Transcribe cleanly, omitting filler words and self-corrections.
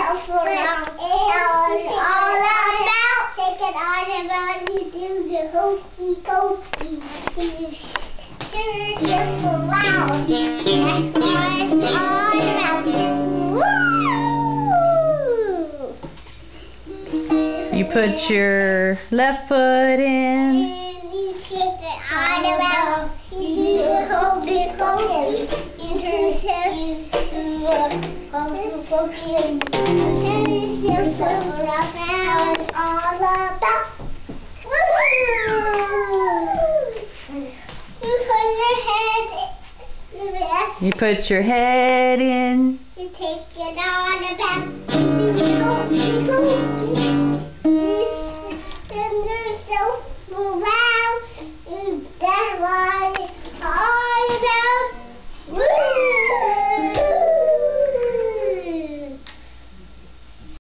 yourself around. It's all about taking on around. You do the hokey pokey. You turn yourself around. That's what it's all about. Woo! You put your left foot in. And you take it all around. You do the hokey pokey. You turn yourself hokey pokey and turn yourself around. Now it's all about. You put your head in. You put your head in. You take it on about.